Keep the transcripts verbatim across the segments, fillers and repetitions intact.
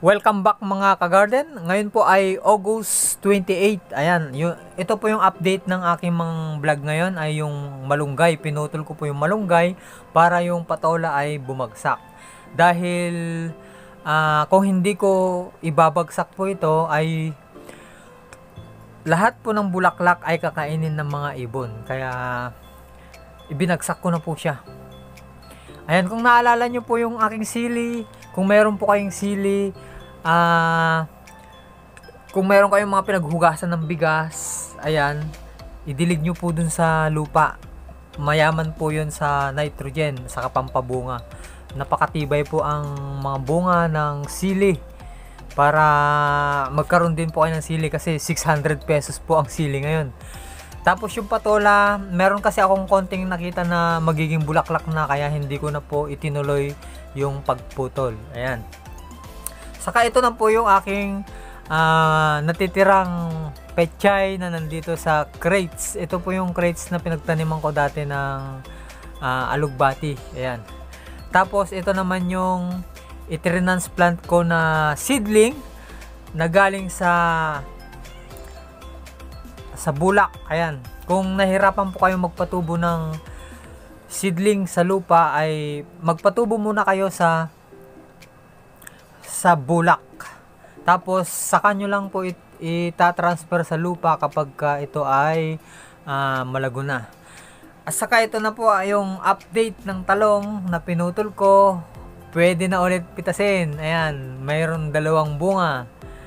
Welcome back mga ka-garden. Ngayon po ay August twenty-eight. Ayan, yun, ito po yung update ng aking mga vlog ngayon ay yung malunggay. Pinutol ko po yung malunggay para yung patola ay bumagsak. Dahil uh, kung hindi ko ibabagsak po ito ay lahat po ng bulaklak ay kakainin ng mga ibon. Kaya ibinagsak ko na po siya. Ayan, kung naalala nyo po yung aking sili, kung meron po kayong sili, Ah, uh, kung meron kayong mga pinaghugasan ng bigas, ayan, idilig nyo po dun sa lupa. Mayaman po yun sa nitrogen, sa pampabunga. Napakatibay po ang mga bunga ng sili para magkaroon din po kayo ng sili kasi six hundred pesos po ang sili ngayon. Tapos yung patola, meron kasi akong konting nakita na magiging bulaklak na kaya hindi ko na po itinuloy yung pagputol. Ayan. Saka ito na po yung aking uh, natitirang pechay na nandito sa crates. Ito po yung crates na pinagtaniman ko dati ng uh, alugbati. Ayan. Tapos ito naman yung itirinansplant ko na seedling na galing sa sa bulak. Ayan. Kung nahirapan po kayo magpatubo ng seedling sa lupa ay magpatubo muna kayo sa sa bulak. Tapos saka nyo lang po it- itatransfer sa lupa kapag ka ito ay uh, malago na. At saka ito na po yung update ng talong na pinutol ko. Pwede na ulit pitasin. Ayan, mayroon dalawang bunga.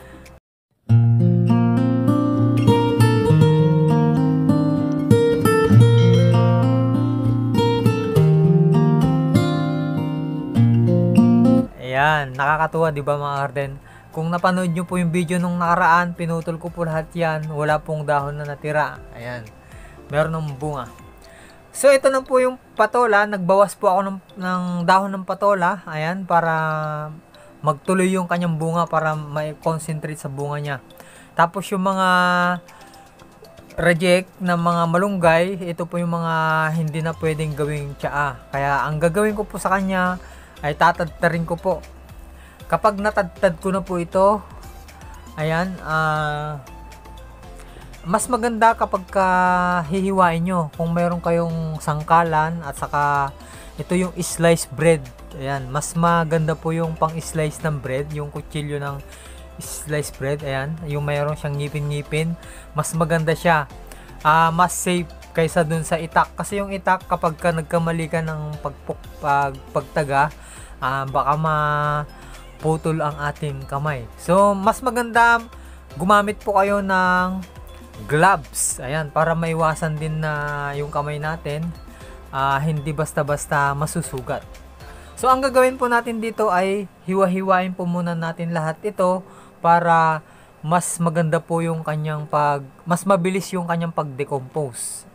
Ayan, nakakatuwa 'di ba mga garden? Kung napanood nyo po yung video nung nakaraan, pinutol ko po lahat 'yan. Wala pong dahon na natira. Ayan. Meron ng bunga. So ito na po yung patola, nagbawas po ako ng, ng dahon ng patola. Ayan, para magtuloy yung kanyang bunga para may concentrate sa bunga niya. Tapos yung mga reject na mga malunggay, ito po yung mga hindi na pwedeng gawing tsaa. Kaya ang gagawin ko po sa kanya ay tatadtarin ko po. Kapag natadtad ko na po ito, ayan, uh, mas maganda kapag ka hihiwain nyo. Kung meron kayong sangkalan at saka ito yung slice bread. Ayan, mas maganda po yung pang slice ng bread, yung kutsilyo ng slice bread. Ayan, yung meron siyang ngipin-ngipin, mas maganda siya. Uh, mas safe kaysa dun sa itak. Kasi yung itak kapag ka nagkamali ka ng pagpuk, pag, pagtaga, uh, baka maputol ang ating kamay. So mas maganda gumamit po kayo ng gloves. Ayan, para maiwasan din na yung kamay natin uh, hindi basta-basta masusugat. So ang gagawin po natin dito ay hiwa-hiwain po muna natin lahat ito para mas maganda po yung kanyang pag, mas mabilis yung kanyang pag-decompose.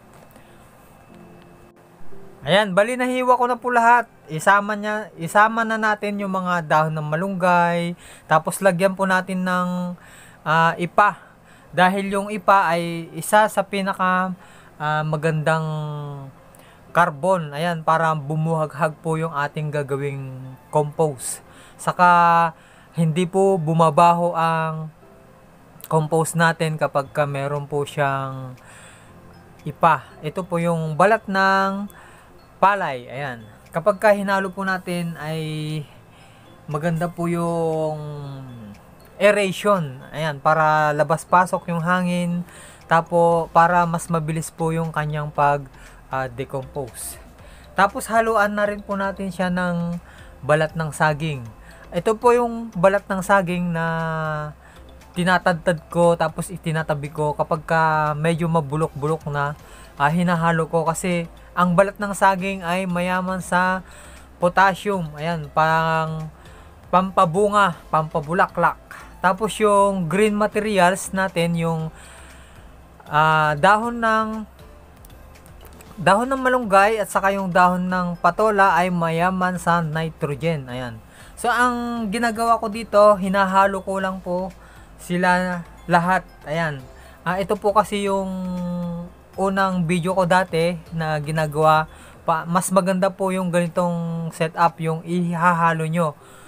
Ayan, bali nahiwa ko na po lahat. Isama niya, isama na natin yung mga dahon ng malunggay. Tapos lagyan po natin ng uh, ipa. Dahil yung ipa ay isa sa pinaka uh, magandang carbon. Ayan, para bumuhaghag po yung ating gagawing compost. Saka hindi po bumabaho ang compost natin kapag ka meron po siyang ipa. Ito po yung balat ng palay. Ayan. Kapag ka hinalo po natin ay maganda po yung aeration. Ayan, para labas-pasok yung hangin. Tapos para mas mabilis po yung kanyang pag uh, decompose. Tapos haluan na rin po natin siya ng balat ng saging. Ito po yung balat ng saging na tinatadtad ko tapos itinatabi ko kapag ka medyo mabulok-bulok na, uh, hinahalo ko kasi ang balat ng saging ay mayaman sa potassium. Ayan, pang pampabunga, pampabulaklak. Tapos yung green materials natin, yung uh, dahon ng dahon ng malunggay at saka yung dahon ng patola ay mayaman sa nitrogen. Ayan. So ang ginagawa ko dito, hinahalo ko lang po sila lahat. Ayan. Uh, ito po kasi yung unang video ko dati na ginagawa. Pa, mas maganda po yung ganitong setup, yung ihahalo nyo.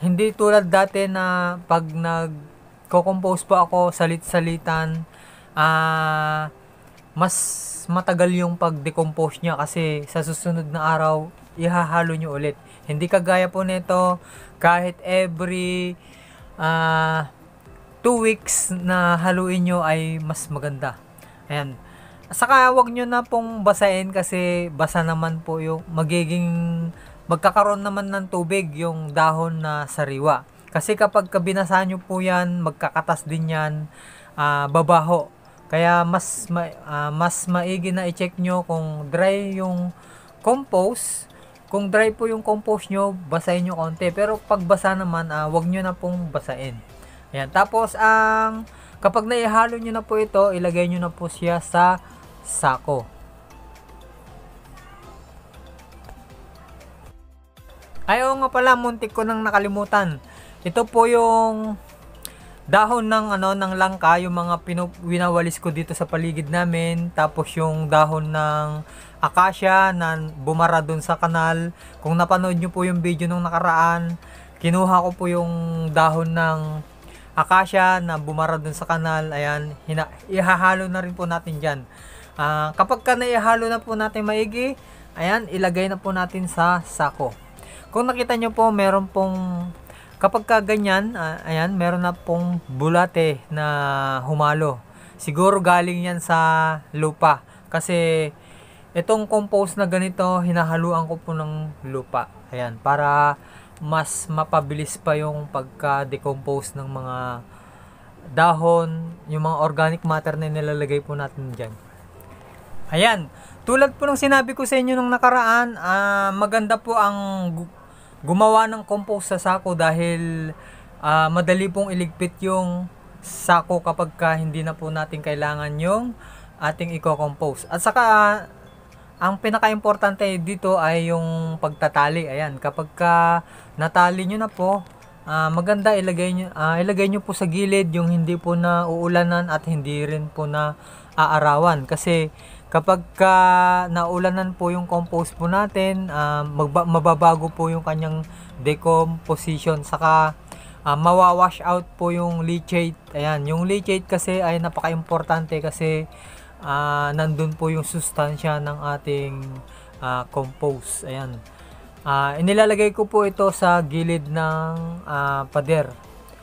hindi tulad dati na pag nag-compose po ako salit-salitan, ah mas matagal yung pag-decompose niya kasi sa susunod na araw ihahalo nyo ulit. Hindi kagaya po nito kahit every ah two weeks na haluin nyo ay mas maganda. Ayan. Saka wag nyo na pong basahin kasi basa naman po yung magiging magkakaroon naman ng tubig yung dahon na sariwa. Kasi kapag kabinasa nyo po yan, magkakatas din yan, ah, babaho. Kaya mas ma, ah, mas maigi na i-check nyo kung dry yung compost. Kung dry po yung compost nyo, basahin nyo konti. Pero pag basa naman, ah, wag nyo na pong basahin. Ayan. Tapos ang kapag naihalo nyo na po ito, ilagay nyo na po siya sa sako. Ay, oo nga pala, muntik ko nang nakalimutan. Ito po yung dahon ng ano ng langka, yung mga pinu- winawalis ko dito sa paligid namin. Tapos yung dahon ng akasya na bumara dun sa kanal. Kung napanood nyo po yung video nung nakaraan, kinuha ko po yung dahon ng akasya na bumara dun sa kanal. Ayan, hina- ihahalo na rin po natin dyan. Uh, kapag ka naihalo na po natin maigi, ayan, ilagay na po natin sa sako. Kung nakita nyo po, meron pong, kapag ka ganyan, uh, ayan, meron na pong bulate na humalo. Siguro galing yan sa lupa. Kasi itong compost na ganito, hinahaluan ko po ng lupa. Ayan, para mas mapabilis pa yung pagka-decompose ng mga dahon, yung mga organic matter na nilalagay po natin dyan. Ayan, tulad po ng sinabi ko sa inyo nung nakaraan, uh, maganda po ang gumawa ng compost sa sako dahil uh, madali pong iligpit yung sako kapag ka hindi na po natin kailangan yung ating i-compose. At saka uh, ang pinaka-importante dito ay yung pagtatali. Ayan, kapag ka natali nyo na po, uh, maganda ilagay nyo, uh, ilagay nyo po sa gilid yung hindi po na uulanan at hindi rin po na aarawan. Kasi kapag ka naulanan po yung compost po natin, uh, magba- mababago po yung kanyang decomposition. Saka uh, mawawash out po yung leachate. Ayan, yung leachate kasi ay napaka-importante kasi uh, nandun po yung sustansya ng ating uh, compost. Ayan. Uh, inilalagay ko po ito sa gilid ng uh, pader.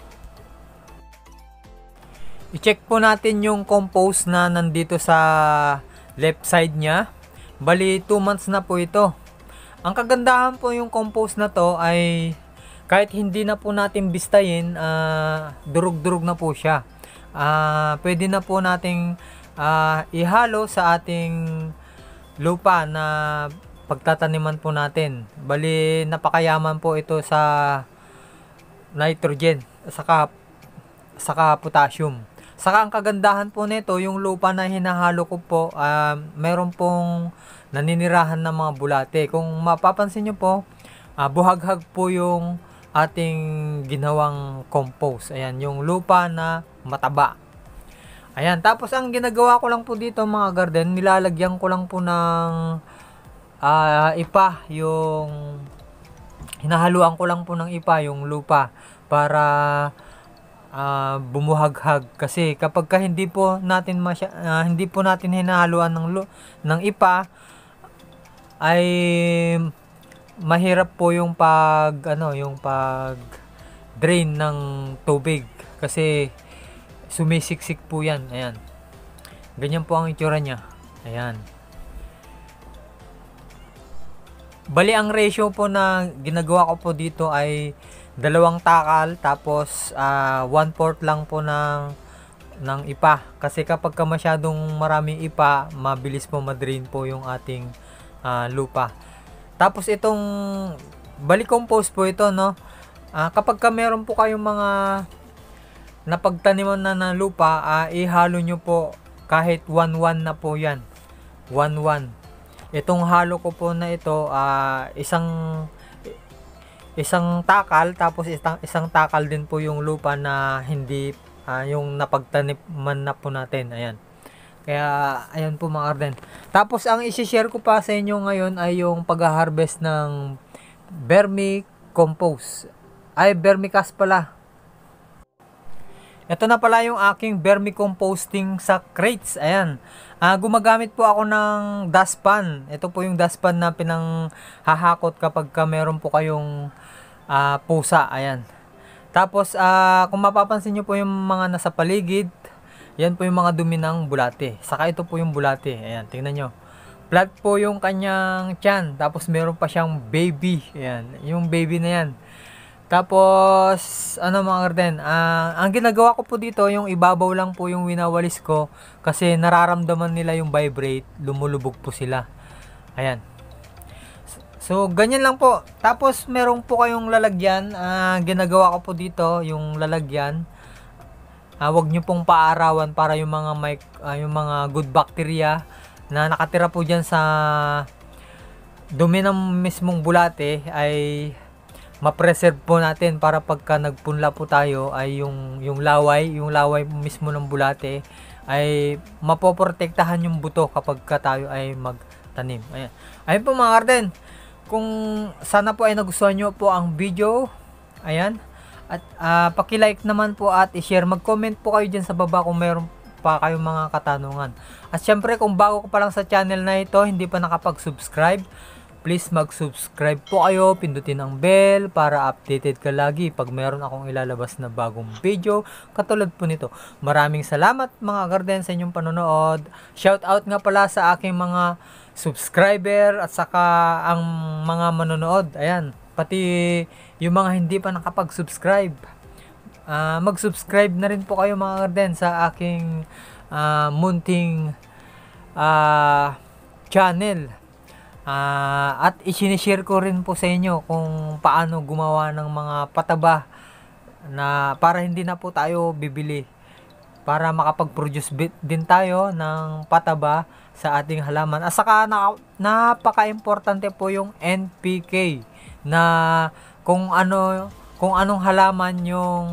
I-check po natin yung compost na nandito sa left side niya. Bali two months na po ito. Ang kagandahan po yung compost na to ay kahit hindi na po natin bistayin, uh, durug-durug na po siya. Uh, pwede na po nating uh, ihalo sa ating lupa na pagtataniman po natin. Bali napakayaman po ito sa nitrogen saka saka potassium. Saka ang kagandahan po nito, yung lupa na hinahalo ko po, uh, meron pong naninirahan ng mga bulate. Kung mapapansin nyo po, uh, buhaghag po yung ating ginawang compost. Ayan, yung lupa na mataba. Ayan, tapos ang ginagawa ko lang po dito mga garden, nilalagyan ko lang po ng uh, ipa, yung hinahaluan ko lang po ng ipa, yung lupa, para Uh, bumuhaghag. Kasi kapag ka hindi po natin masya, uh, hindi po natin hinahaluan ng ng ipa, ay mahirap po yung pag ano yung pag drain ng tubig kasi sumisiksik po yan. Ayan, ganyan po ang itsura niya. Ayan, bali ang ratio po na ginagawa ko po dito ay dalawang takal tapos uh, one fourth lang po ng ng ipa. Kasi kapag ka masyadong maraming ipa, mabilis po madrain po yung ating uh, lupa. Tapos itong bali compost po ito, no. Uh, kapag ka meron po kayong mga napagtaniman na ng lupa, uh, ihalo nyo po kahit one one na po yan. one one. Itong halo ko po na ito, uh, isang isang takal tapos isang, isang takal din po yung lupa na hindi uh, yung napagtaniman na po natin. Ayan, kaya ayan po mga garden. Tapos ang i-share ko pa sa inyo ngayon ay yung pag-harvest ng vermicompost. Ay, vermicast pala. Ito na pala yung aking vermicomposting sa crates. Ayan. Ah, gumagamit po ako ng dustpan. Ito po yung dustpan na pinanghahakot kapag ka meron po kayong ah, pusa. Ayan. Tapos, ah, kung mapapansin nyo po yung mga nasa paligid, yan po yung mga dumi ng bulate. Saka ito po yung bulate. Ayan, tingnan nyo. Flat po yung kanyang tiyan. Tapos meron pa siyang baby. Ayan, yung baby na yan. Tapos, ano mga garden, uh, ang ginagawa ko po dito, yung ibabaw lang po yung winawalis ko kasi nararamdaman nila yung vibrate, lumulubog po sila. Ayan. So, ganyan lang po. Tapos, meron po kayong lalagyan. Uh, ginagawa ko po dito, yung lalagyan. Uh, wag nyo pong paarawan para yung mga, mic, uh, yung mga good bacteria na nakatira po dyan sa dumi ng mismong bulate ay ma-preserve po natin para pagka nagpunla po tayo ay yung yung laway, yung laway mismo ng bulate ay mapoprotektahan yung buto kapag ka tayo ay magtanim. Ayan. Ayun po mga garden. Kung sana po ay nagustuhan nyo po ang video, ayan. At uh, paki-like naman po at i-share. Mag-comment po kayo dyan sa baba kung meron pa kayong mga katanungan. At syempre kung bago ko pa lang sa channel na ito, hindi pa nakapag-subscribe, please mag-subscribe po kayo, pindutin ang bell para updated ka lagi pag meron akong ilalabas na bagong video katulad po nito. Maraming salamat mga garden sa inyong panonood. Shout out nga pala sa aking mga subscriber at saka ang mga manonood. Ayan, pati yung mga hindi pa nakapag-subscribe. Uh, mag-subscribe na rin po kayo mga garden sa aking uh, munting uh, channel. Uh, at isinishare ko rin po sa inyo kung paano gumawa ng mga pataba na para hindi na po tayo bibili, para makapag-produce din tayo ng pataba sa ating halaman. At saka na, napaka-importante po yung N P K na kung ano kung anong halaman yung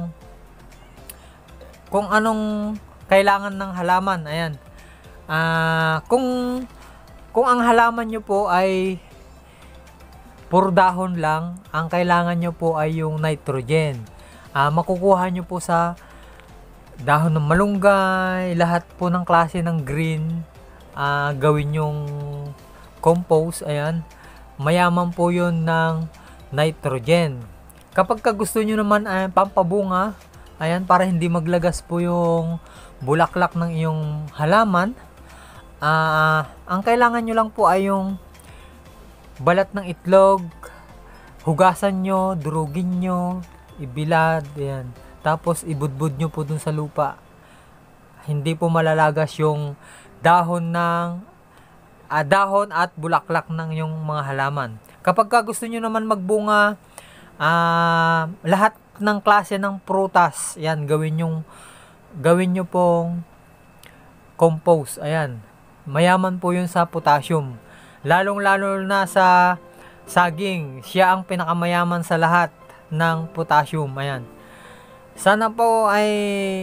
kung anong kailangan ng halaman. Ayan. Uh, kung Kung ang halaman nyo po ay puro dahon lang, ang kailangan nyo po ay yung nitrogen. Uh, makukuha nyo po sa dahon ng malunggay, lahat po ng klase ng green, uh, gawin yung compost. Ayan. Mayaman po yun ng nitrogen. Kapag ka gusto nyo naman ay pampabunga, ayan, para hindi maglagas po yung bulaklak ng iyong halaman, Uh, ang kailangan nyo lang po ay yung balat ng itlog, hugasan nyo, durugin nyo, ibilad, yan. Tapos ibudbud nyo po dun sa lupa. Hindi po malalagas yung dahon ng uh, dahon at bulaklak ng yung mga halaman. Kapag ka gusto nyo naman magbunga, uh, lahat ng klase ng prutas, yan, gawin yung gawin nyo pong compost. Ayan. Mayaman po yun sa potassium. Lalong-lalo na sa saging. Siya ang pinakamayaman sa lahat ng potassium. Ayan. Sana po ay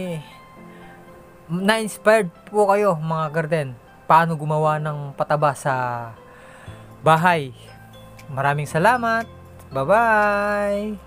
na-inspired po kayo mga garden. Paano gumawa ng pataba sa bahay. Maraming salamat. Bye-bye.